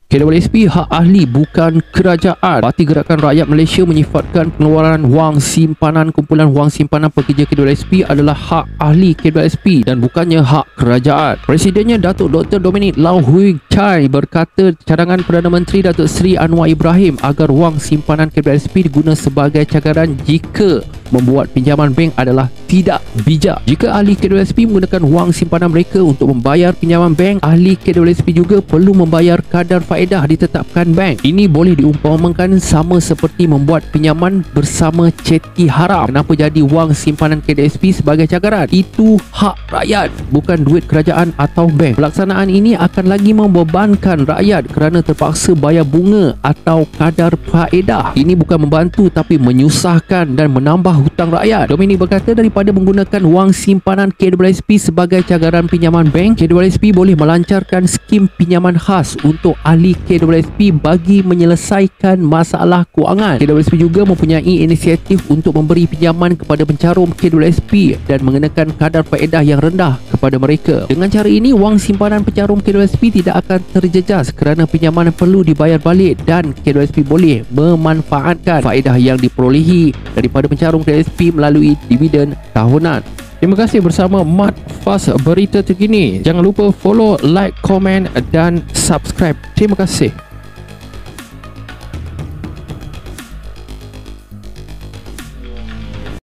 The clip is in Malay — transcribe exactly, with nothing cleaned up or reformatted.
K W S P hak ahli bukan kerajaan. Parti Gerakan Rakyat Malaysia menyifatkan pengeluaran wang simpanan kumpulan wang simpanan pekerja K W S P adalah hak ahli K W S P dan bukannya hak kerajaan. Presidennya Datuk Doktor Dominic Lau Hui Chai berkata cadangan Perdana Menteri Datuk Seri Anwar Ibrahim agar wang simpanan K W S P diguna sebagai cagaran jika membuat pinjaman bank adalah tidak bijak. Jika ahli K W S P menggunakan wang simpanan mereka untuk membayar pinjaman bank, ahli K W S P juga perlu membayar kadar faedah ditetapkan bank. Ini boleh diumpamakan sama seperti membuat pinjaman bersama ceti haram. Kenapa jadi wang simpanan K W S P sebagai cagaran? Itu hak rakyat, bukan duit kerajaan atau bank. Pelaksanaan ini akan lagi membebankan rakyat kerana terpaksa bayar bunga atau kadar faedah. Ini bukan membantu tapi menyusahkan dan menambah hutang rakyat. Dominic berkata daripada menggunakan wang simpanan K W S P sebagai cagaran pinjaman bank, K W S P boleh melancarkan skim pinjaman khas untuk ahli K W S P bagi menyelesaikan masalah kewangan. K W S P juga mempunyai inisiatif untuk memberi pinjaman kepada pencarum K W S P dan mengenakan kadar faedah yang rendah kepada mereka. Dengan cara ini, wang simpanan pencarum K W S P tidak akan terjejas kerana pinjaman perlu dibayar balik dan K W S P boleh memanfaatkan faedah yang diperolehi daripada pencarum K W S P melalui dividen tahunan. Terima kasih bersama Mat Fast Berita Terkini. Jangan lupa follow, like, komen dan subscribe. Terima kasih.